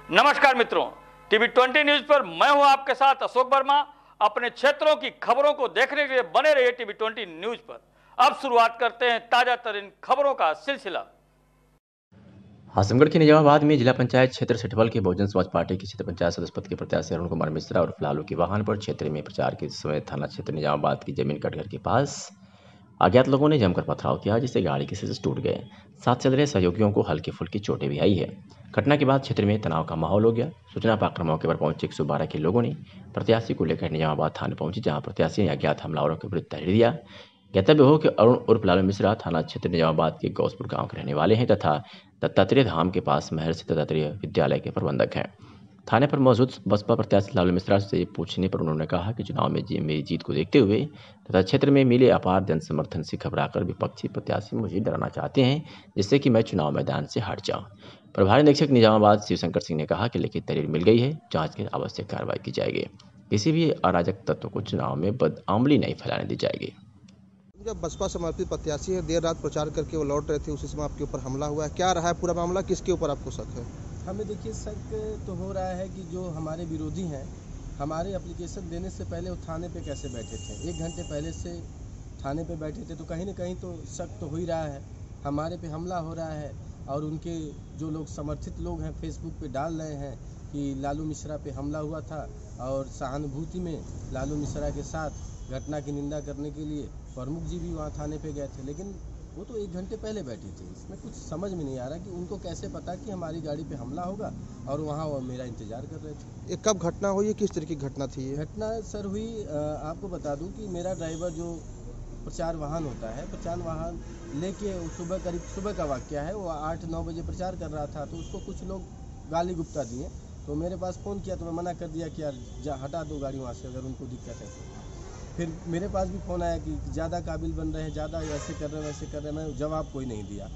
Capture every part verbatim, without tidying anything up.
नमस्कार मित्रों, TV twenty news पर मैं हूं आपके साथ अशोक वर्मा। अपने क्षेत्रों की खबरों को देखने के लिए बने रहिए टीवी ट्वेंटी न्यूज पर। अब शुरुआत करते हैं ताजा तरीन खबरों का सिलसिला। आजमगढ़ के निजामाबाद में जिला पंचायत क्षेत्र सेठवल के बहुजन समाज पार्टी के क्षेत्र पंचायत सदस्य पद के प्रत्याशी अरुण कुमार मिश्रा और लालू के वाहन पर क्षेत्र में प्रचार के समय थाना क्षेत्र निजामाबाद की जमीन कटघर के पास अज्ञात लोगों ने जमकर पथराव किया, जिससे गाड़ी के शीशे टूट गए। साथ चल रहे सहयोगियों को हल्की फुल्की चोटें भी आई है। घटना के बाद क्षेत्र में तनाव का माहौल हो गया। सूचना पाकर मौके पर पहुंचे एक सौ बारह के लोगों ने प्रत्याशी को लेकर निजामाबाद थाने पहुंचे, जहां प्रत्याशी ने अज्ञात हमलावरों के विरुद्ध तहरीर दिया। ज्ञातव्य हो कि अरुण उर्फ लालू मिश्रा थाना क्षेत्र निजामाबाद के गौसपुर गांव के रहने वाले हैं तथा दत्तात्रेय धाम के पास महर्षि दत्तात्रेय विद्यालय के प्रबंधक हैं। थाने पर मौजूद बसपा प्रत्याशी लालू मिश्रा से पूछने पर उन्होंने कहा कि चुनाव में जी मेरी जीत को देखते हुए तथा क्षेत्र में मिले अपार जन समर्थन से घबराकर विपक्षी प्रत्याशी मुझे डराना चाहते हैं, जिससे कि मैं चुनाव मैदान से हट जाऊं। प्रभारी निरीक्षक निजामाबाद शिवशंकर सिंह ने कहा कि लिखित तहरीर मिल गई है, जांच की आवश्यक कार्रवाई की जाएगी। किसी भी अराजक तत्व को चुनाव में बदआमली नहीं फैलाने दी जाएगी। जब बसपा समर्थित प्रत्याशी है, देर रात प्रचार करके वो लौट रहे थे, उसी समय आपके ऊपर हमला हुआ है। क्या रहा है पूरा मामला, किसके ऊपर आपको शक है? हमें देखिए शक तो हो रहा है कि जो हमारे विरोधी हैं, हमारे एप्लीकेशन देने से पहले वो थाने पे कैसे बैठे थे, एक घंटे पहले से थाने पे बैठे थे, तो कहीं ना कहीं तो शक तो हो ही रहा है। हमारे पे हमला हो रहा है और उनके जो लोग समर्थित लोग हैं फेसबुक पे डाल रहे हैं कि लालू मिश्रा पे हमला हुआ था और सहानुभूति में लालू मिश्रा के साथ घटना की निंदा करने के लिए प्रमुख जी भी वहाँ थाने पे गए थे, लेकिन वो तो एक घंटे पहले बैठी थी। इसमें कुछ समझ में नहीं आ रहा कि उनको कैसे पता कि हमारी गाड़ी पे हमला होगा और वहाँ वो मेरा इंतजार कर रहे थे। ये कब घटना हुई है, किस तरह की घटना थी ये? घटना सर हुई, आपको बता दूं कि मेरा ड्राइवर जो प्रचार वाहन होता है, प्रचार वाहन लेके सुबह करीब सुबह का वाक्य है, वो आठ नौ बजे प्रचार कर रहा था, तो उसको कुछ लोग गाली गुप्ता दिए, तो मेरे पास फ़ोन किया तो मैं मना कर दिया कि यार जा हटा दो गाड़ी वहाँ से, अगर उनको दिक्कत है तो। फिर मेरे पास भी फ़ोन आया कि ज़्यादा काबिल बन रहे हैं, ज़्यादा ऐसे कर रहे हैं वैसे कर रहे हैं, मैं जवाब कोई नहीं दिया।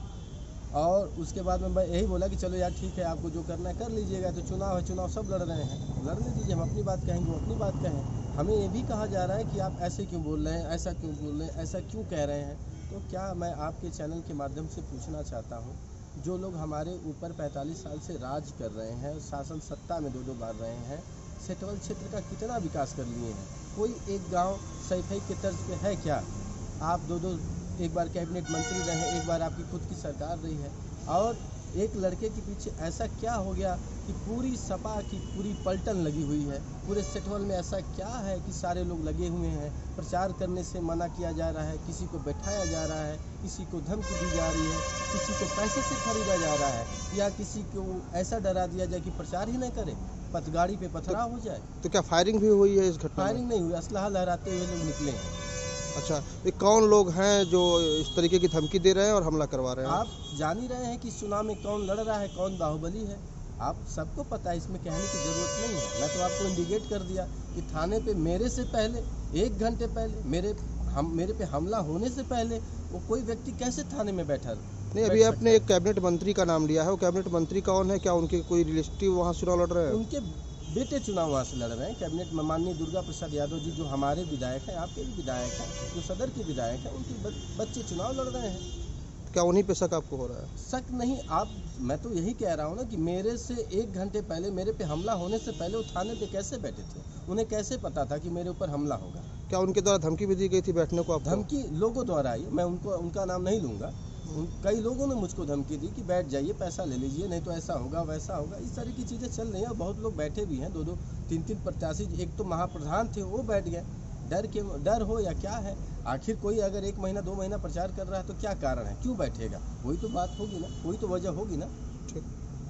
और उसके बाद में मैं यही बोला कि चलो यार ठीक है, आपको जो करना है कर लीजिएगा, तो चुनाव है, चुनाव सब लड़ रहे हैं, लड़ने दीजिए, हम अपनी बात कहेंगे वो अपनी बात कहें। हमें ये भी कहा जा रहा है कि आप ऐसे क्यों बोल रहे हैं, ऐसा क्यों बोल रहे हैं, ऐसा क्यों कह रहे हैं। तो क्या मैं आपके चैनल के माध्यम से पूछना चाहता हूँ, जो लोग हमारे ऊपर पैंतालीस साल से राज कर रहे हैं, शासन सत्ता में दो दो बार रहे हैं, सेठवल क्षेत्र का कितना विकास कर लिए हैं, कोई एक गांव सैफई के तर्ज पे है क्या? आप दो दो एक बार कैबिनेट मंत्री रहे, एक बार आपकी खुद की सरकार रही है, और एक लड़के के पीछे ऐसा क्या हो गया कि पूरी सपा की पूरी पलटन लगी हुई है। पूरे सेठवल में ऐसा क्या है कि सारे लोग लगे हुए हैं, प्रचार करने से मना किया जा रहा है, किसी को बैठाया जा रहा है, किसी को धमकी दी जा रही है, किसी को पैसे से खरीदा जा रहा है, या किसी को ऐसा डरा दिया जाए कि प्रचार ही नहीं करे, पथगाड़ी पे पथराव हो जाए। तो क्या फायरिंग भी हुई है इस घटना? फायरिंग नहीं हुई, असलहा लहराते हुए लोग निकले हैं। अच्छा, ये कौन लोग हैं जो इस तरीके की धमकी दे रहे हैं और हमला करवा रहे हैं? आप जान ही रहे हैं कि चुनाव में कौन लड़ रहा है, कौन बाहुबली है, आप सबको पता है, इसमें कहने की ज़रूरत नहीं है। मैं तो आपको इंडिकेट कर दिया कि थाने पे मेरे से पहले एक घंटे पहले मेरे हम मेरे पे हमला होने से पहले वो कोई व्यक्ति कैसे थाने में बैठा नहीं, अभी आपने एक कैबिनेट मंत्री का नाम लिया है, वो कैबिनेट मंत्री कौन है? क्या उनके कोई रिलेटिव वहाँ चुनाव लड़ रहे हैं? उनके बेटे चुनाव वहाँ से लड़ रहे हैं। कैबिनेट में माननीय दुर्गा प्रसाद यादव जी जो हमारे विधायक हैं, आपके भी विधायक हैं, जो सदर के विधायक हैं, उनके बच्चे चुनाव लड़ रहे हैं। क्या उन्हीं पे शक आपको हो रहा है? शक नहीं, आप मैं तो यही कह रहा हूँ ना कि मेरे से एक घंटे पहले, मेरे पे हमला होने से पहले वो थाने पे कैसे बैठे थे? उन्हें कैसे पता था कि मेरे ऊपर हमला होगा? क्या उनके द्वारा धमकी भी दी गई थी बैठने को आपको? धमकी लोगों द्वारा आई, मैं उनको उनका नाम नहीं लूँगा। कई लोगों ने मुझको धमकी दी कि बैठ जाइए, पैसा ले लीजिए, नहीं तो ऐसा होगा वैसा होगा, इस तरह की चीज़ें चल रही हैं। बहुत लोग बैठे भी हैं, दो दो तीन तीन प्रत्याशी, एक तो महाप्रधान थे वो बैठ गए। डर के डर हो या क्या है? आखिर कोई अगर एक महीना दो महीना प्रचार कर रहा है तो क्या कारण है, क्यों बैठेगा? वही तो बात होगी ना, कोई तो वजह होगी ना। ठीक।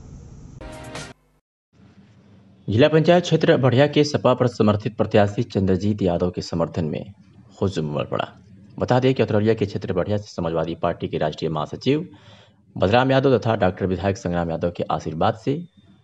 जिला पंचायत क्षेत्र बढ़िया के सपा पर समर्थित प्रत्याशी चंद्रजीत यादव के समर्थन में हुजूम उमड़ पड़ा। बता दें कि अतरौलिया के क्षेत्र बढ़िया से समाजवादी पार्टी के राष्ट्रीय महासचिव बलराम यादव तथा डॉक्टर विधायक संग्राम यादव के आशीर्वाद से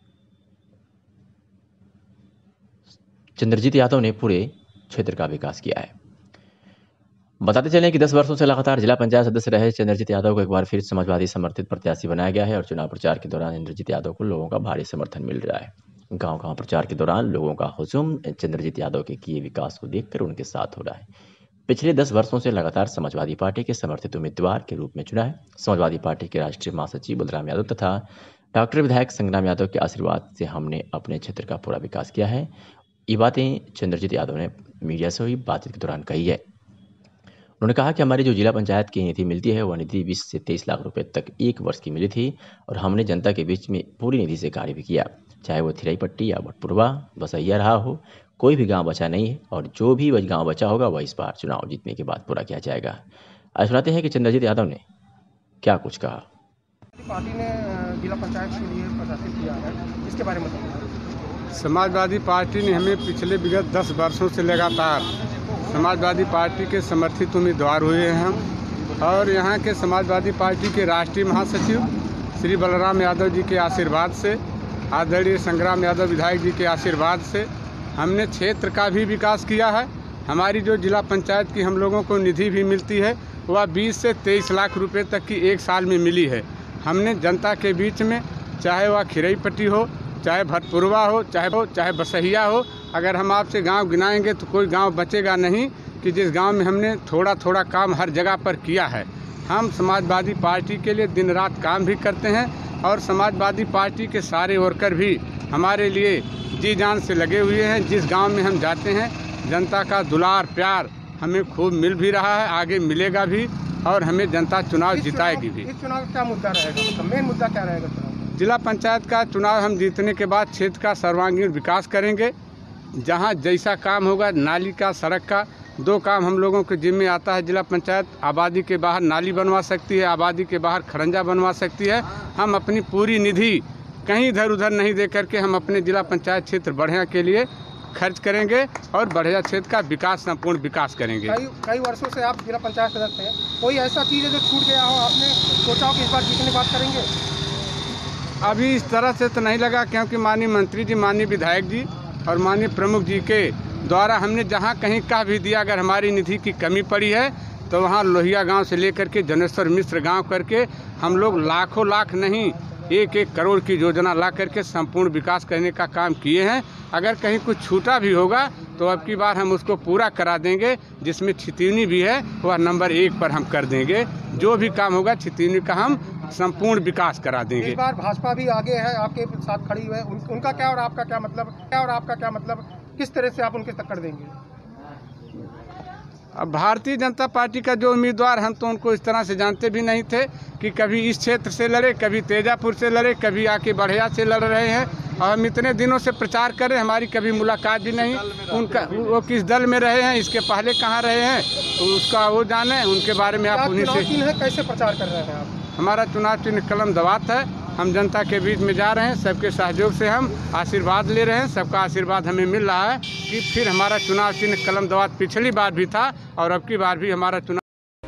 चंद्रजीत यादव ने पूरे क्षेत्र का विकास किया है। बताते चलें कि दस वर्षों से लगातार जिला पंचायत सदस्य रहे चंद्रजीत यादव को एक बार फिर समाजवादी समर्थित प्रत्याशी बनाया गया है और चुनाव प्रचार के दौरान चंद्रजीत यादव को लोगों का भारी समर्थन मिल रहा है। गांव गांव प्रचार के दौरान लोगों का हुजूम चंद्रजीत यादव के किए विकास को देखकर उनके साथ हो रहा है। पिछले दस वर्षों से लगातार समाजवादी पार्टी के समर्थित उम्मीदवार के रूप में चुना है। समाजवादी पार्टी के राष्ट्रीय महासचिव बलराम यादव तथा डॉक्टर विधायक संग्राम यादव के आशीर्वाद से हमने अपने क्षेत्र का पूरा विकास किया है। ये बातें चंद्रजीत यादव ने मीडिया से हुई बातचीत के दौरान कही है। उन्होंने कहा कि हमारी जो जिला पंचायत की निधि मिलती है वह निधि बीस से तेईस लाख रुपए तक एक वर्ष की मिली थी और हमने जनता के बीच में पूरी निधि से कार्य भी किया, चाहे वो थिराई पट्टी या भटपुरवा बसैया रहा हो, कोई भी गांव बचा नहीं है और जो भी गांव बचा होगा वह इस बार चुनाव जीतने के बाद पूरा किया जाएगा। आज सुनाते हैं कि चंद्रजीत यादव ने क्या कुछ कहा। पार्टी ने जिला पंचायत के लिए प्रशासित किया है, इसके बारे में बताइए। समाजवादी पार्टी ने हमें पिछले विगत दस वर्षों से लगातार समाजवादी पार्टी के समर्थित उम्मीदवार हुए हैं हम और यहाँ के समाजवादी पार्टी के राष्ट्रीय महासचिव श्री बलराम यादव जी के आशीर्वाद से, आदरणीय संग्राम यादव विधायक जी के आशीर्वाद से हमने क्षेत्र का भी विकास किया है। हमारी जो जिला पंचायत की हम लोगों को निधि भी मिलती है वह बीस से तेईस लाख रुपए तक की एक साल में मिली है। हमने जनता के बीच में, चाहे वह खिरई पट्टी हो, चाहे भटपुरवा हो, चाहे हो चाहे बसहिया हो, अगर हम आपसे गांव गिनाएंगे तो कोई गांव बचेगा नहीं कि जिस गांव में हमने थोड़ा थोड़ा काम हर जगह पर किया है। हम समाजवादी पार्टी के लिए दिन रात काम भी करते हैं और समाजवादी पार्टी के सारे वर्कर भी हमारे लिए जी जान से लगे हुए हैं। जिस गांव में हम जाते हैं जनता का दुलार प्यार हमें खूब मिल भी रहा है, आगे मिलेगा भी और हमें जनता चुनाव जिताएगी भी। इस चुनाव का क्या मुद्दा रहेगा, मतलब मेन मुद्दा क्या रहेगा चुनाव? जिला पंचायत का चुनाव हम जीतने के बाद क्षेत्र का सर्वांगीण विकास करेंगे। जहां जैसा काम होगा, नाली का, सड़क का, दो काम हम लोगों के जिम्मे आता है। जिला पंचायत आबादी के बाहर नाली बनवा सकती है, आबादी के बाहर खरंजा बनवा सकती है। हम अपनी पूरी निधि कहीं इधर उधर नहीं दे करके हम अपने जिला पंचायत क्षेत्र बढ़िया के लिए खर्च करेंगे और बढ़िया क्षेत्र का विकास, संपूर्ण विकास करेंगे। कई कई वर्षों से आप जिला पंचायत सदस्य हैं, कोई ऐसा चीज़ है जो छूट गया हो, आपने सोचा हो कि इस बार जीतने की बात करेंगे? अभी इस तरह से तो नहीं लगा, क्योंकि माननीय मंत्री जी, माननीय विधायक जी और माननीय प्रमुख जी के द्वारा हमने जहां कहीं कह भी दिया अगर हमारी निधि की कमी पड़ी है तो वहां लोहिया गांव से लेकर के जनेश्वर मिश्र गांव करके हम लोग लाखों लाख नहीं एक एक करोड़ की योजना ला करके संपूर्ण विकास करने का काम किए हैं। अगर कहीं कुछ छूटा भी होगा तो अब की बार हम उसको पूरा करा देंगे। जिसमें छितौनी भी है वह नंबर एक पर हम कर देंगे। जो भी काम होगा छितौनी का हम संपूर्ण विकास करा देंगे। इस बार भाजपा भी आगे है, आपके साथ खड़ी है, उन, उनका क्या और आपका क्या मतलब क्या और आपका क्या मतलब किस तरह से आप उनके टक्कर देंगे? अब भारतीय जनता पार्टी का जो उम्मीदवार, हम तो उनको इस तरह से जानते भी नहीं थे कि कभी इस क्षेत्र से लड़े, कभी तेजापुर से लड़े, कभी आके बढ़िया से लड़ रहे हैं और हम इतने दिनों से प्रचार कर रहे हैं, हमारी कभी मुलाकात भी नहीं। उनका वो किस दल में रहे हैं, इसके पहले कहाँ रहे हैं तो उसका वो जाने, उनके बारे में आप उन्हीं से। कैसे प्रचार कर रहे हैं आप? हमारा चुनाव चिन्ह कलम दवात है। हम जनता के बीच में जा रहे हैं, सबके सहयोग से हम आशीर्वाद ले रहे हैं। सबका आशीर्वाद हमें मिल रहा है कि फिर हमारा चुनाव चिन्ह कलम दवात पिछली बार भी था और अब की बार भी हमारा चुनाव।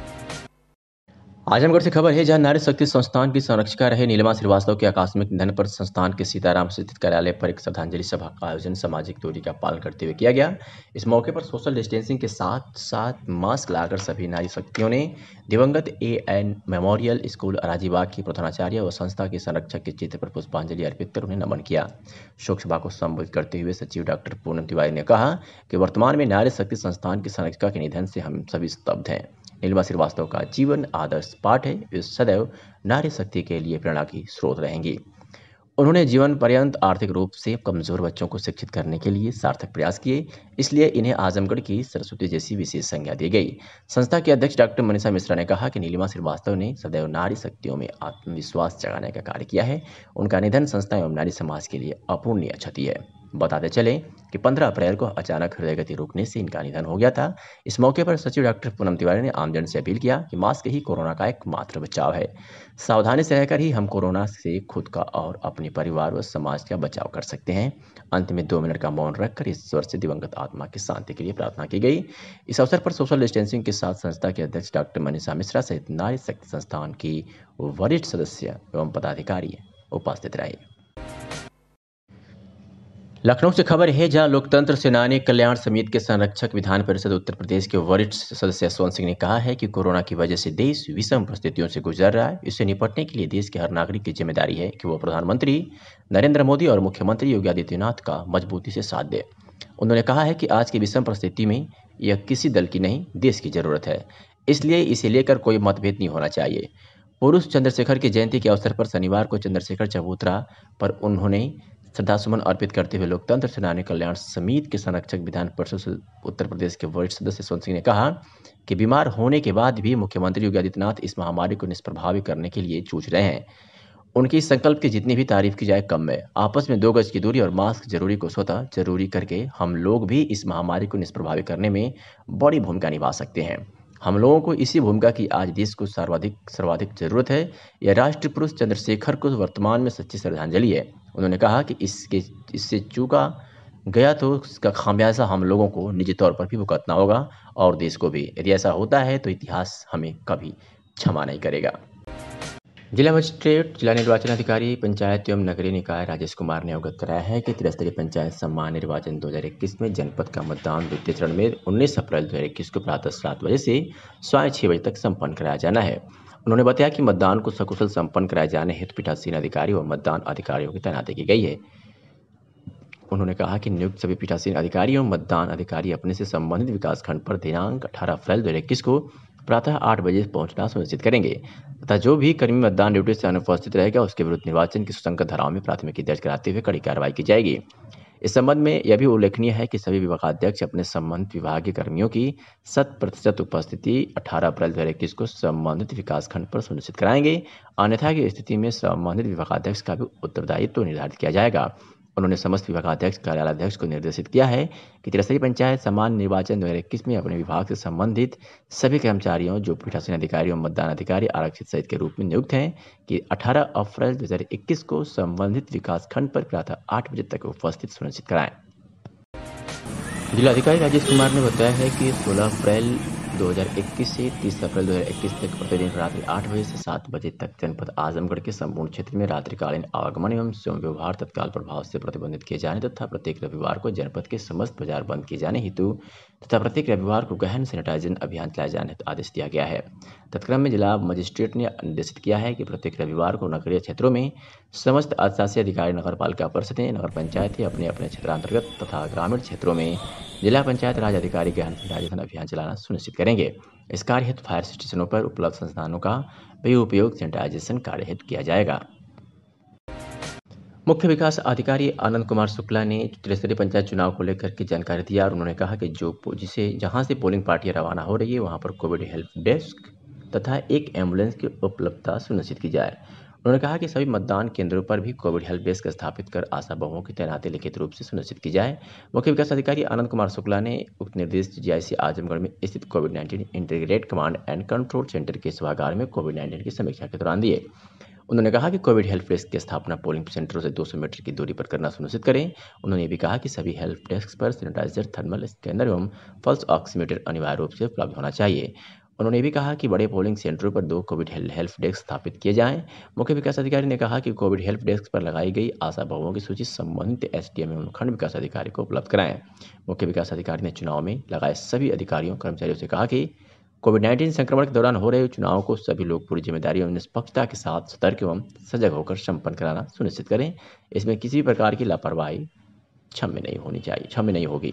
आजमगढ़ से खबर है, जहां नारी शक्ति संस्थान की संरक्षिका रहे नीलिमा श्रीवास्तव के आकस्मिक निधन पर संस्थान के सीताराम स्थित कार्यालय पर एक श्रद्धांजलि सभा का आयोजन सामाजिक दूरी का पालन करते हुए किया गया। इस मौके पर सोशल डिस्टेंसिंग के साथ साथ मास्क लगाकर सभी नारी शक्तियों ने दिवंगत A N memorial school Arajibagh की प्रधानाचार्य व संस्था के संरक्षक के चित्र पर पुष्पांजलि अर्पित कर उन्हें नमन किया। शोक सभा को संबोधित करते हुए सचिव डॉक्टर पूनम तिवारी ने कहा कि वर्तमान में नारी शक्ति संस्थान की संरक्षिका के निधन से हम सभी स्तब्ध हैं। नीलिमा श्रीवास्तव का जीवन आदर्श पाठ है, वे सदैव नारी शक्ति के लिए प्रेरणा की स्रोत रहेंगी। उन्होंने जीवन पर्यंत आर्थिक रूप से कमजोर बच्चों को शिक्षित करने के लिए सार्थक प्रयास किए, इसलिए इन्हें आजमगढ़ की सरस्वती जैसी विशेष संज्ञा दी गई। संस्था के अध्यक्ष डॉक्टर मनीषा मिश्रा ने कहा कि नीलिमा श्रीवास्तव ने सदैव नारी शक्तियों में आत्मविश्वास जगाने का कार्य किया है। उनका निधन संस्था एवं नारी समाज के लिए अपूर्णीय क्षति है। बताते चले कि पंद्रह अप्रैल को अचानक हृदय गति रुकने से इनका निधन हो गया था। इस मौके पर सचिव डॉक्टर पूनम तिवारी ने आमजन से अपील किया कि मास्क ही कोरोना का एकमात्र बचाव है। सावधानी से रहकर ही हम कोरोना से खुद का और अपने परिवार व समाज का बचाव कर सकते हैं। अंत में दो मिनट का मौन रखकर ईश्वर से दिवंगत आत्मा की शांति के लिए प्रार्थना की गई। इस अवसर पर सोशल डिस्टेंसिंग के साथ संस्था के अध्यक्ष डॉक्टर मनीषा मिश्रा सहित नारी शक्ति संस्थान की वरिष्ठ सदस्य एवं पदाधिकारी उपस्थित रहे। लखनऊ से खबर है, जहां लोकतंत्र सेनानी कल्याण समिति के संरक्षक विधान परिषद उत्तर प्रदेश के वरिष्ठ सदस्य यशवंत सिंह ने कहा है कि कोरोना की वजह से देश विषम परिस्थितियों से गुजर रहा है। इससे निपटने के लिए देश के हर नागरिक की जिम्मेदारी है कि वो प्रधानमंत्री नरेंद्र मोदी और मुख्यमंत्री योगी आदित्यनाथ का मजबूती से साथ दे। उन्होंने कहा है कि आज की विषम परिस्थिति में यह किसी दल की नहीं, देश की जरूरत है, इसलिए इसे लेकर कोई मतभेद नहीं होना चाहिए। पुरुष चंद्रशेखर की जयंती के अवसर पर शनिवार को चंद्रशेखर चबूतरा पर उन्होंने श्रद्धासुमन अर्पित करते हुए लोकतंत्र सेनानी कल्याण समिति के संरक्षक विधान परिषद उत्तर प्रदेश के वरिष्ठ सदस्य यशवंत सिंह ने कहा कि बीमार होने के बाद भी मुख्यमंत्री योगी आदित्यनाथ इस महामारी को निष्प्रभावी करने के लिए जूझ रहे हैं। उनकी इस संकल्प की जितनी भी तारीफ की जाए कम है। आपस में दो गज की दूरी और मास्क जरूरी को स्वतः जरूरी करके हम लोग भी इस महामारी को निष्प्रभावी करने में बड़ी भूमिका निभा सकते हैं। हम लोगों को इसी भूमिका की आज देश को सर्वाधिक सर्वाधिक जरूरत है। यह राष्ट्रीय पुरुष चंद्रशेखर को वर्तमान में सच्ची श्रद्धांजलि है। उन्होंने कहा कि इसके इससे चूका गया तो इसका खामियाजा हम लोगों को निजी तौर पर भी भुगतना होगा और देश को भी। यदि ऐसा होता है तो इतिहास हमें कभी क्षमा नहीं करेगा। जिला मजिस्ट्रेट जिला निर्वाचन अधिकारी पंचायत एवं नगरीय निकाय राजेश कुमार ने अवगत कराया है कि त्रिस्तरीय पंचायत सम्मान निर्वाचन दो हज़ार इक्कीस में जनपद का मतदान द्वितीय चरण में उन्नीस अप्रैल दो हज़ार इक्कीस को प्रातः सात बजे से साढ़े छः बजे तक संपन्न कराया जाना है। उन्होंने बताया कि मतदान को सकुशल संपन्न कराए जाने हेतु पीठासीन अधिकारी व मतदान अधिकारियों की तैनाती की गई है। उन्होंने कहा कि नियुक्त सभी पीठासीन अधिकारी एवं मतदान अधिकारी अपने से संबंधित विकासखंड पर दिनांक अठारह अप्रैल दो हज़ार इक्कीस को प्रातः आठ बजे पहुंचना सुनिश्चित करेंगे तथा जो भी कर्मी मतदान ड्यूटी से अनुपस्थित रहेगा उसके विरुद्ध निर्वाचन की सुसंगत धाराओं में प्राथमिकी दर्ज कराते हुए कड़ी कार्रवाई की जाएगी। इस संबंध में यह भी उल्लेखनीय है कि सभी विभागाध्यक्ष अपने संबंधित विभागीय कर्मियों की शत प्रतिशत उपस्थिति अठारह अप्रैल दो हज़ार इक्कीस को संबंधित विकासखंड पर सुनिश्चित कराएंगे। अन्यथा की स्थिति में संबंधित विभागाध्यक्ष का भी उत्तरदायित्व निर्धारित किया जाएगा। उन्होंने समस्त विभागाध्यक्ष कार्यालयाध्यक्ष को निर्देशित किया है कि त्रिस्तरीय पंचायत सम्मान निर्वाचन दो हज़ार इक्कीस में अपने विभाग से संबंधित सभी कर्मचारियों जो पीठासीन अधिकारी और मतदान अधिकारी आरक्षित सहित के रूप में नियुक्त हैं कि अठारह अप्रैल दो हज़ार इक्कीस को संबंधित विकासखंड पर प्रातः आठ बजे तक उपस्थित सुनिश्चित कराएं। जिलाधिकारी राजेश कुमार ने बताया है कि सोलह अप्रैल दो हज़ार इक्कीस से तीस अप्रैल दो हज़ार इक्कीस तक प्रतिदिन रात्रि आठ बजे से सात बजे तक जनपद आजमगढ़ के संपूर्ण क्षेत्र में रात्रिकालीन आवागमन एवं स्वयं व्यवहार तत्काल प्रभाव से प्रतिबंधित किए जाने तथा प्रत्येक रविवार को जनपद के समस्त बाजार बंद किए जाने हेतु तथा प्रत्येक रविवार को गहन सैनिटाइजेशन अभियान चलाए जाने हेतु आदेश दिया गया है। तत्क्रम में जिला मजिस्ट्रेट ने निर्देशित किया है कि प्रत्येक रविवार को नगरीय क्षेत्रों में समस्त अधिशासी अधिकारी नगर पालिका परिषदें नगर पंचायतें अपने अपने क्षेत्रांतर्गत तथा ग्रामीण क्षेत्रों में जिला पंचायत राज अधिकारी गहन सैनिटाइजेशन अभियान चलाना सुनिश्चित करेंगे। इस कार्य हेतु फायर स्टेशनों पर उपलब्ध संस्थानों का भी उपयोग सैनिटाइजेशन कार्य हेतु किया जाएगा। मुख्य विकास अधिकारी आनंद कुमार शुक्ला ने त्रिस्तरीय पंचायत चुनाव को लेकर की जानकारी दिया और उन्होंने कहा कि जो जिसे जहां से पोलिंग पार्टियां रवाना हो रही है वहां पर कोविड हेल्प डेस्क तथा एक एम्बुलेंस की उपलब्धता सुनिश्चित की जाए। उन्होंने कहा कि सभी मतदान केंद्रों पर भी कोविड हेल्प डेस्क स्थापित कर आशा बहुओं की तैनाती लिखित रूप से सुनिश्चित की जाए। मुख्य विकास अधिकारी आनंद कुमार शुक्ला ने उक्त निर्देश जीआईसी आजमगढ़ में स्थित covid nineteen integrated command and control centre के सभागार में कोविड नाइन्टीन की समीक्षा के दौरान दिए। उन्होंने कहा कि कोविड हेल्प डेस्क की स्थापना पोलिंग सेंटरों से दो सौ मीटर की दूरी पर करना सुनिश्चित करें। उन्होंने भी कहा कि सभी हेल्प डेस्क पर सैनिटाइजर, थर्मल स्कैनर एवं पल्स ऑक्सीमीटर अनिवार्य रूप से उपलब्ध होना चाहिए। उन्होंने भी कहा कि बड़े पोलिंग सेंटरों पर दो कोविड हेल्प डेस्क स्थापित किए जाएं। मुख्य विकास अधिकारी ने कहा कि कोविड हेल्प डेस्क पर लगाई गई आशा बहुओं की सूची संबंधित एसडीएम एवं खंड विकास अधिकारी को उपलब्ध कराएं। मुख्य विकास अधिकारी ने चुनाव में लगाए सभी अधिकारियों कर्मचारियों से कहा कि कोविड नाइन्टीन संक्रमण के दौरान हो रहे चुनाव को सभी लोग पूरी जिम्मेदारी एवं निष्पक्षता के साथ सतर्क एवं सजग होकर संपन्न कराना सुनिश्चित करें। इसमें किसी भी प्रकार की लापरवाही क्षम्य नहीं होनी चाहिए क्षम्य नहीं होगी।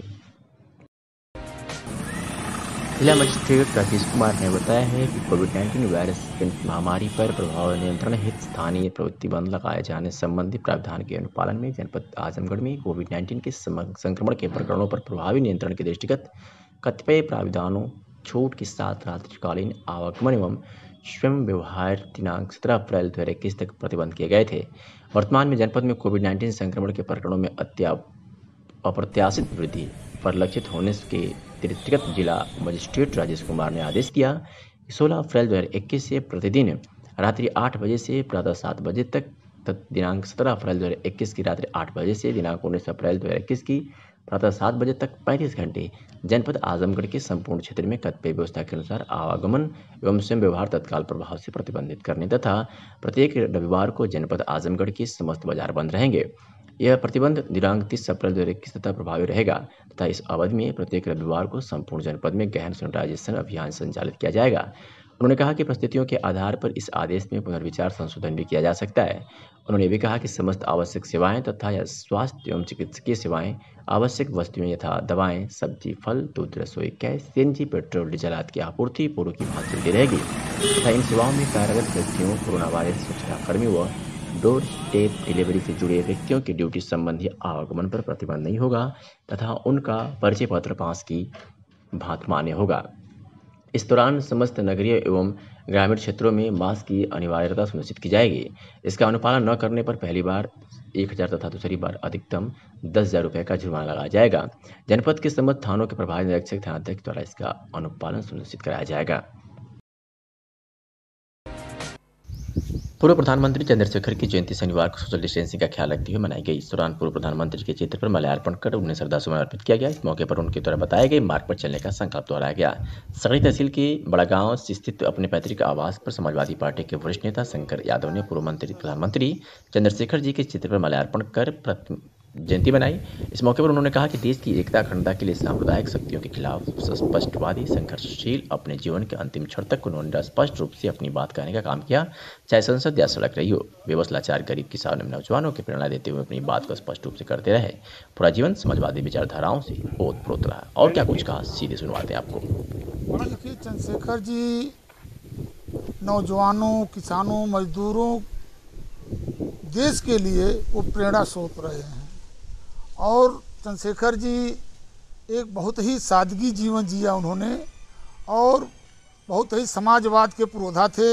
जिला मजिस्ट्रेट राजेश कुमार ने बताया है कि कोविड नाइन्टीन वायरस महामारी पर प्रभाव नियंत्रण हेतु स्थानीय प्रतिबंध लगाए जाने संबंधी प्रावधान के अनुपालन में जनपद आजमगढ़ में कोविड नाइन्टीन के संक्रमण के प्रकरणों पर प्रभावी नियंत्रण के दृष्टिगत कतिपय प्रावधानों छूट के साथ रात्रिकालीन आवागमन एवं स्वयं व्यवहार दिनांक सत्रह अप्रैल दो हज़ार इक्कीस तक प्रतिबंध किए गए थे। वर्तमान में जनपद में कोविड नाइन्टीन संक्रमण के प्रकरणों में अप्रत्याशित वृद्धि परिलक्षित होने के दृष्टिगत जिला मजिस्ट्रेट राजेश कुमार ने आदेश दिया कि सोलह अप्रैल दो हज़ार इक्कीस से प्रतिदिन रात्रि आठ बजे से प्रातः सात बजे तक दिनांक सत्रह अप्रैल दो हज़ार इक्कीस की रात्रि आठ बजे से दिनांक उन्नीस अप्रैल दो हज़ार इक्कीस की प्रातः सात बजे तक पैंतीस घंटे जनपद आजमगढ़ के संपूर्ण क्षेत्र में कतिपय व्यवस्था के अनुसार आवागमन एवं स्वयं व्यवहार तत्काल प्रभाव से प्रतिबंधित करने तथा प्रत्येक रविवार को जनपद आजमगढ़ के समस्त बाजार बंद रहेंगे। यह प्रतिबंध दिनांक तीस अप्रैल दो हज़ार इक्कीस तक प्रभावी रहेगा तथा इस अवधि में प्रत्येक रविवार को संपूर्ण जनपद में गहन सैनिटाइजेशन अभियान संचालित किया जाएगा। उन्होंने कहा कि परिस्थितियों के आधार पर इस आदेश में पुनर्विचार संशोधन भी किया जा सकता है। उन्होंने ये भी कहा कि समस्त आवश्यक सेवाएं तथा या स्वास्थ्य एवं चिकित्सकीय सेवाएं, आवश्यक वस्तुएं यथा दवाएं, सब्जी, फल, दूध, रसोई गैस, सीएनजी, पेट्रोल, डीजल आदि की आपूर्ति पूर्व की भांति चलती रहेगी तथा इन सेवाओं में कार्यरत व्यक्तियों, कोरोना वायरस स्वच्छता कर्मी व डोर स्टेप डिलीवरी से जुड़े व्यक्तियों की ड्यूटी संबंधी आवागमन पर प्रतिबंध नहीं होगा तथा उनका परिचय पत्र पास की भांति मान्य होगा। इस दौरान समस्त नगरीय एवं ग्रामीण क्षेत्रों में मास्क की अनिवार्यता सुनिश्चित की जाएगी। इसका अनुपालन न करने पर पहली बार एक हजार तथा दूसरी बार अधिकतम दस हजार रुपये का जुर्माना लगाया जाएगा। जनपद के समस्त थानों के प्रभारी निरीक्षक थानाध्यक्ष द्वारा इसका अनुपालन सुनिश्चित कराया जाएगा। पूर्व प्रधानमंत्री चंद्रशेखर की जयंती शनिवार को सोशल डिस्टेंसिंग का ख्याल रखते हुए मनाई गई। इस दौरान पूर्व प्रधानमंत्री के चित्र पर माल्यार्पण कर उन्हें श्रद्धासुमन अर्पित किया गया। इस मौके पर उनके द्वारा बताए गए मार्ग पर चलने का संकल्प दोहराया गया। सगड़ी तहसील के बड़ागांव स्थित अपने पैतृक आवास पर समाजवादी पार्टी के वरिष्ठ नेता शंकर यादव ने पूर्व मंत्री प्रधानमंत्री चंद्रशेखर जी के चित्र पर माल्यार्पण कर जयंती बनाई। इस मौके पर उन्होंने कहा कि देश की एकता अखंडता के लिए सांप्रदायिक शक्तियों के खिलाफ स्पष्टवादी संघर्षशील अपने जीवन के अंतिम क्षण तक उन्होंने स्पष्ट रूप से अपनी बात कहने का काम किया, चाहे संसद या सड़क रही हो। बेबस लाचार गरीब किसानों एवं नौजवानों की प्रेरणा देते हुए अपनी बात को स्पष्ट रूप से करते रहे। पूरा जीवन समाजवादी विचारधाराओं से ओतप्रोत रहा। और क्या कुछ कहा, सीधे सुनवाते हैं आपको। देखिए, चंद्रशेखर जी नौजवानों, किसानों, मजदूरों, देश के लिए वो प्रेरणा स्रोत रहे हैं। और चंद्रशेखर जी एक बहुत ही सादगी जीवन जिया उन्होंने और बहुत ही समाजवाद के पुरोधा थे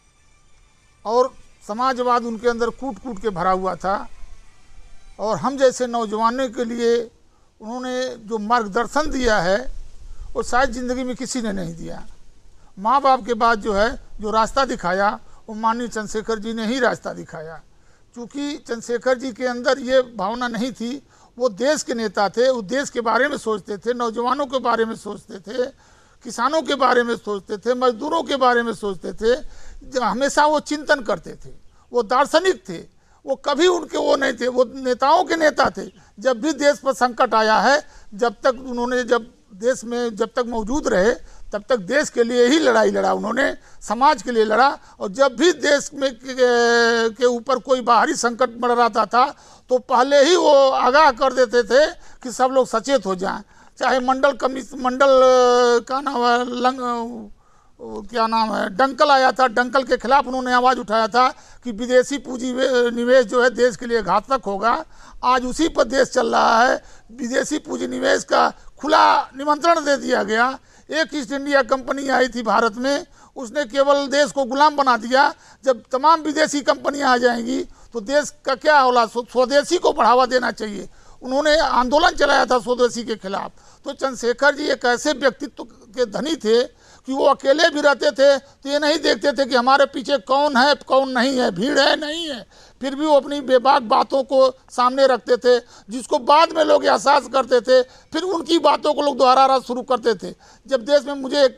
और समाजवाद उनके अंदर कूट कूट के भरा हुआ था। और हम जैसे नौजवानों के लिए उन्होंने जो मार्गदर्शन दिया है वो शायद ज़िंदगी में किसी ने नहीं दिया। माँ बाप के बाद जो है जो रास्ता दिखाया वो माननीय चंद्रशेखर जी ने ही रास्ता दिखाया। क्योंकि चंद्रशेखर जी के अंदर ये भावना नहीं थी, वो देश के नेता थे, वो देश के बारे में सोचते थे, नौजवानों के बारे में सोचते थे, किसानों के बारे में सोचते थे, मजदूरों के बारे में सोचते थे। हमेशा वो चिंतन करते थे, वो दार्शनिक थे, वो कभी उनके वो नहीं थे, वो नेताओं के नेता थे। जब भी देश पर संकट आया है, जब तक उन्होंने जब देश में जब तक मौजूद रहे तब तक देश के लिए ही लड़ाई लड़ा उन्होंने, समाज के लिए लड़ा। और जब भी देश में के ऊपर कोई बाहरी संकट मंडराता था तो पहले ही वो आगाह कर देते थे कि सब लोग सचेत हो जाएं। चाहे मंडल कमिस मंडल का नाम है लंग क्या नाम है डंकल आया था, डंकल के खिलाफ उन्होंने आवाज़ उठाया था कि विदेशी पूंजी निवेश जो है देश के लिए घातक होगा। आज उसी पर देश चल रहा है। विदेशी पूंजी निवेश का खुला निमंत्रण दे दिया गया। एक ईस्ट इंडिया कंपनी आई थी भारत में, उसने केवल देश को गुलाम बना दिया। जब तमाम विदेशी कंपनियां आ जाएंगी तो देश का क्या होला, स्वदेशी को बढ़ावा देना चाहिए। उन्होंने आंदोलन चलाया था स्वदेशी के खिलाफ। तो चंद्रशेखर जी एक ऐसे व्यक्तित्व के धनी थे कि वो अकेले भी रहते थे तो ये नहीं देखते थे कि हमारे पीछे कौन है कौन नहीं है, भीड़ है नहीं है, फिर भी वो अपनी बेबाक बातों को सामने रखते थे, जिसको बाद में लोग एहसास करते थे। फिर उनकी बातों को लोग दोहराना शुरू करते थे। जब देश में मुझे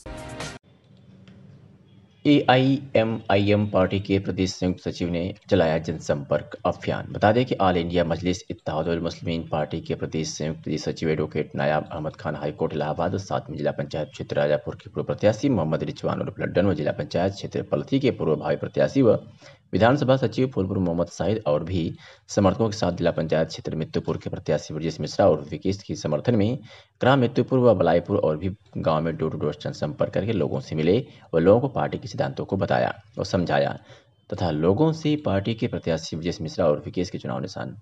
A I M I M party के प्रदेश संयुक्त सचिव ने चलाया जनसंपर्क अभियान। बता दें कि all India Majlis Ittehadul Muslimeen party के प्रदेश संयुक्त सचिव एडवोकेट नायाब अहमद खान हाईकोर्ट इलाहाबाद और साथ में जिला पंचायत क्षेत्र राजापुर के पूर्व प्रत्याशी मोहम्मद रिजवान उर्फ लड्डन व जिला पंचायत क्षेत्र पलथी के पूर्व भावी प्रत्याशी व विधानसभा सचिव फूलपुर मोहम्मद साहिद और भी समर्थकों के साथ जिला पंचायत क्षेत्र मित्तुपुर के प्रत्याशी ब्रजेश मिश्रा और विकेश के समर्थन में ग्राम मित्तुपुर व बलाईपुर और भी गांव में डोर टू डोर जनसंपर्क करके लोगों से मिले और लोगों को पार्टी के सिद्धांतों को बताया और समझाया तथा लोगों से पार्टी के प्रत्याशी ब्रजेश मिश्रा और विकेश के चुनाव निशान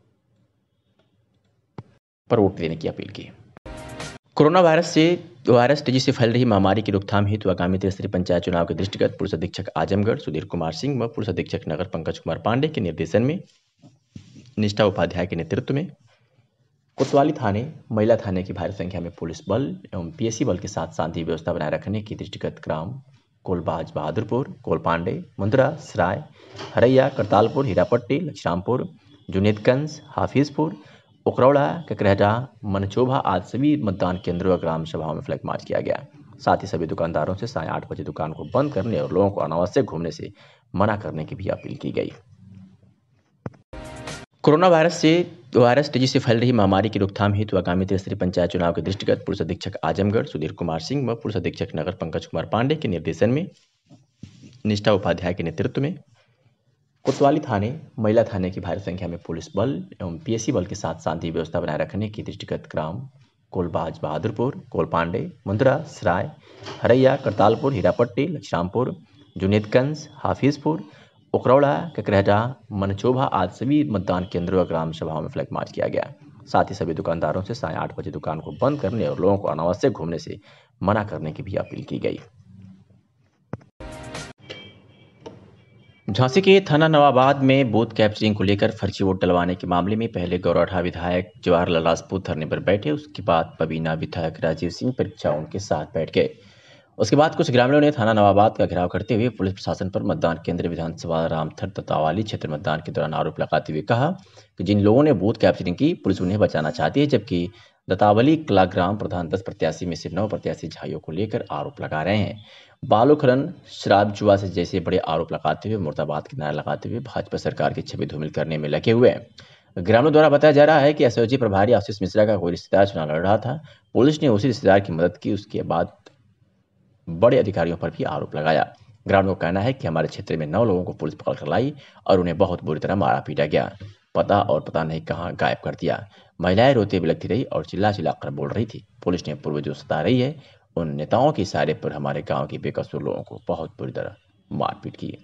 पर वोट देने की अपील की। कोरोना वायरस से वायरस तेजी से फैल रही महामारी की रोकथाम हेतु आगामी त्रिस्तरीय पंचायत चुनाव के दृष्टिगत पुलिस अधीक्षक आजमगढ़ सुधीर कुमार सिंह व पुलिस अधीक्षक नगर पंकज कुमार पांडे के निर्देशन में निष्ठा उपाध्याय के नेतृत्व में कोतवाली थाने महिला थाने की भारी संख्या में पुलिस बल एवं पी एस सी बल के साथ शांति व्यवस्था बनाए रखने की दृष्टिगत ग्राम कोलबाज बहादुरपुर, कोलपांडे, मुंद्रा, सराय, हरैया, करतालपुर, हीरापट्टी, लक्ष्रामपुर, जुनेदगंज, हाफिजपुर, उकरौड़ा, ककरहटा, मनचोभा आदि सभी मतदान केंद्रों और ग्राम सभाओं में फ्लैग मार्च किया गया। साथ ही सभी दुकानदारों से साढ़े आठ बजे दुकान को बंद करने और लोगों को अनावश्यक घूमने से मना करने की भी अपील की गई। कोरोना वायरस से वायरस तेजी से फैल रही महामारी की रोकथाम हेतु आगामी त्रिस्तरीय पंचायत चुनाव के दृष्टिगत पुलिस अधीक्षक आजमगढ़ सुधीर कुमार सिंह व पुलिस अधीक्षक नगर पंकज कुमार पांडे के निर्देशन में निष्ठा उपाध्याय के नेतृत्व में कोतवाली थाने महिला थाने की भारी संख्या में पुलिस बल एवं पीएसी बल के साथ शांति व्यवस्था बनाए रखने की दृष्टिगत ग्राम कोलबाज बहादुरपुर कोलपांडे मुंद्रा सराय हरैया करतालपुर हीरापट्टी लक्ष्रामपुर जुनेदगंज हाफिजपुर उकरौड़ा ककरहटा मनचोभा आदि सभी मतदान केंद्रों और ग्राम सभाओं में फ्लैग मार्च किया गया। साथ ही सभी दुकानदारों से साढ़े आठ बजे दुकान को बंद करने और लोगों को अनावश्यक घूमने से मना करने की भी अपील की गई। झांसी के थाना नवाबाद में बूथ कैप्चरिंग को लेकर फर्जी वोट डलवाने के मामले में पहले गौराठा विधायक जवाहरलाल राजपूत धरने पर बैठे। उसके बाद पबीना विधायक राजीव सिंह परीक्षा उनके साथ बैठ गए। उसके बाद कुछ ग्रामीणों ने थाना नवाबाद का घेराव करते हुए पुलिस प्रशासन पर मतदान केंद्र विधानसभा रामथर दतावाली क्षेत्र मतदान के दौरान आरोप लगाते हुए कहा कि जिन लोगों ने बूथ कैप्चरिंग की पुलिस उन्हें बचाना चाहती है, जबकि दतावली कला ग्राम प्रधान दस प्रत्याशी में से नौ प्रत्याशी झाइयों को लेकर आरोप लगा रहे हैं। बालू खनन शराब जुआ से जैसे बड़े आरोप लगाते हुए मुर्दाबाद के नारे लगाते हुए भाजपा सरकार की छवि धूमिल करने में लगे हुए हैं। ग्रामीणों द्वारा बताया जा रहा है कि एसओजी प्रभारी आशीष मिश्रा का कोई रिश्तेदार चुनाव लड़ रहा था। पुलिस ने उसी रिश्तेदार की मदद की। उसके बाद बड़े अधिकारियों पर भी आरोप लगाया। ग्रामीणों का कहना है कि हमारे क्षेत्र में नौ लोगों को पुलिस पकड़ कर लाई और उन्हें बहुत बुरी तरह मारा पीटा गया, पता और पता नहीं कहां गायब कर दिया। महिलाएं रोते बिलखती रही और चिल्ला चिल्ला कर बोल रही थी। पुलिस ने पूर्व जो सता रही है उन नेताओं के इशारे पर हमारे गांव के बेकसूर लोगों को बहुत बुरी तरह मारपीट की।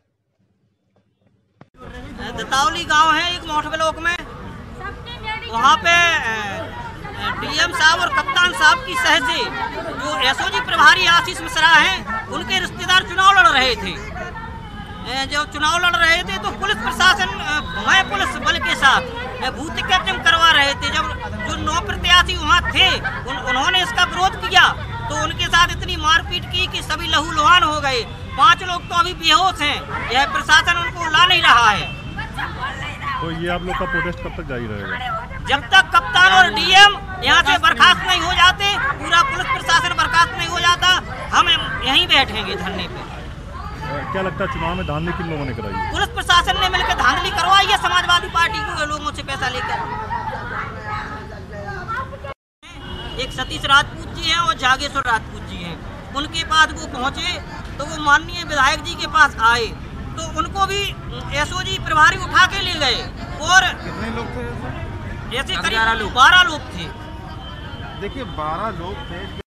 दतावली गांव है एक मोठ ब्लॉक में, वहाँ पे डीएम साहब और कप्तान साहब की सह से जो एसओजी प्रभारी आशीष मिश्रा हैं उनके रिश्तेदार चुनाव लड़ रहे थे। जब चुनाव लड़ रहे थे तो पुलिस प्रशासन मैं पुलिस बल के साथ बूथ कैप्चरिंग करवा रहे थे। जब जो नौ प्रत्याशी वहाँ थे उन, उन्होंने इसका विरोध किया तो उनके साथ इतनी मारपीट की कि सभी लहूलुहान हो गए। पांच लोग तो अभी बेहोश हैं। यह प्रशासन उनको ला नहीं रहा है। तो ये आप लोग का प्रोटेस्ट कब तक जारी रहेगा? जब तक कप्तान और डीएम यहाँ से बर्खास्त नहीं हो जाते, पूरा पुलिस प्रशासन बर्खास्त नहीं हो जाता, हम यहीं बैठेंगे धरने पे। क्या लगता है चुनाव में धांधली किन लोगों ने कराई? पुलिस प्रशासन ने मिलकर धांधली करवाई है समाजवादी पार्टी के लोगों से पैसा लेकर। एक सतीश राजपूत जी हैं और जागेश्वर राजपूत जी हैं। उनके पास वो पहुंचे तो वो माननीय विधायक जी के पास आए तो उनको भी एसओजी प्रभारी उठा के ले गए। और कितने लोग थे? ऐसे करीब बारह लोग थे। देखिए बारह लोग थे।